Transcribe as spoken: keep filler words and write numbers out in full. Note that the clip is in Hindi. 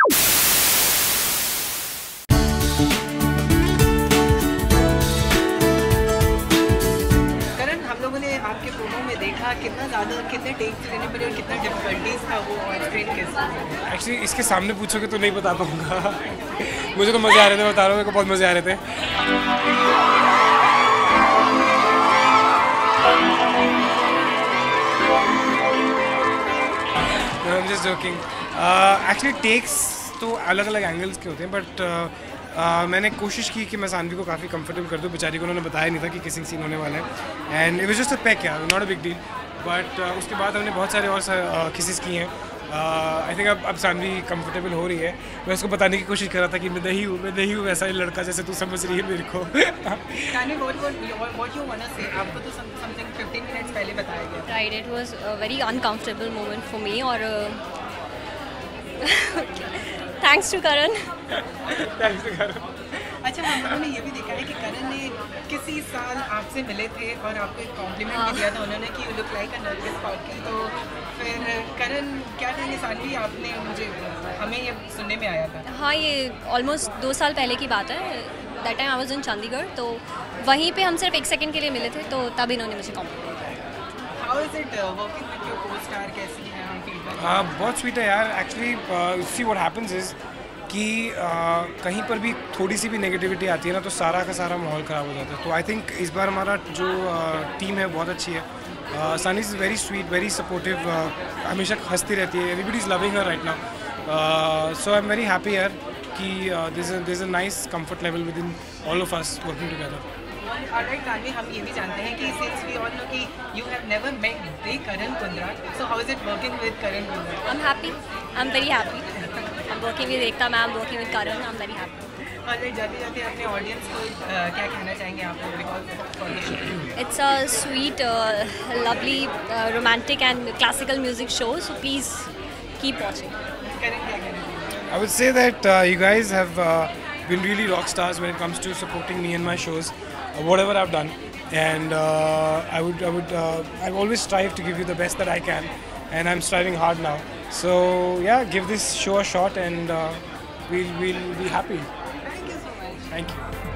करण, हम लोगों ने आपके प्रोमो में देखा कितना ज़्यादा कितने टेक्स लेने पड़े और कितना डिफिकल्टीज था वो ऑन स्क्रीन के साथ। एक्चुअली इसके सामने पूछोगे तो नहीं बता पाऊँगा। मुझे तो मज़े आ रहे थे, बता रहा हूँ, मेरे को बहुत मज़े आ रहे थे। I'm just joking. Actually uh, takes तो अलग अलग एंगल्स के होते हैं, बट uh, uh, मैंने कोशिश की कि मैं सानवी को काफ़ी कंफर्टेबल कर दूँ। बेचारी को उन्होंने बताया नहीं था कि किसिंग सीन होने वाला है, and it was just a peck, यार, not a big deal. But उसके बाद हमने बहुत सारे और किसिस किए हैं। आई थिंक अब अब सानवी कंफर्टेबल हो रही है। मैं उसको बताने की कोशिश कर रहा था कि मैं नहीं हूँ, मैं नहीं हूँ वैसा ही लड़का जैसे तू समझ रही है मेरे को। Right, it was a very uncomfortable moment for me, और thanks to Karan. Thanks to Karan. अच्छा, हम लोगों ने ये भी देखा है कि करण ने किसी साल आपसे मिले थे और आपको एक कॉम्प्लीमेंट भी दिया था उन्होंने कि you look like a Nargis Kaur. तो फिर करण क्या कहेंगे सानवी, आपने मुझे हमें ये सुनने में आया था। हाँ, ये ऑलमोस्ट दो साल पहले की बात है। That time I was in Chandigarh, तो वहीं पे हम सिर्फ एक सेकंड के लिए मिले थे, तो तब इन्होंने मुझे कॉम्प्लीमेंट किया। How is it working with your costar, कैसी है हम फीडबैक? हाँ, बहुत स्वीट है यार। Actually see what happens is कि uh, कहीं पर भी थोड़ी सी भी नेगेटिविटी आती है ना, तो सारा का सारा माहौल ख़राब हो जाता है। तो आई थिंक इस बार हमारा जो टीम uh, है बहुत अच्छी है। Sunny is very sweet, very supportive, हमेशा हंसती रहती है। Everybody is loving her right now, so I am very happy यार कि this is a nice comfort level within all of us working together. Alright, Tanvi, हम ये भी जानते हैं कि since we all know कि you have never met the Karan Kundra, so how is it working with Karan Kundra? I'm happy. I'm very happy. I'm working with Ekta ma'am, working with Karan. I'm very happy. Alright, जाते जाते अपने ऑडियंस को uh, क्या कहना चाहेंगे आप लोग because for the show? It's a sweet, uh, lovely, uh, romantic and classical music show. So please keep watching. Karan क्या कहना चाहेंगे? I would say that uh, you guys have uh, been really rock stars when it comes to supporting me and my shows, uh, whatever I've done, and uh, I would, I would, uh, I always strive to give you the best that I can, and I'm striving hard now. So yeah, give this show a shot, and uh, we'll, we'll be happy. Thank you so much. Thank you.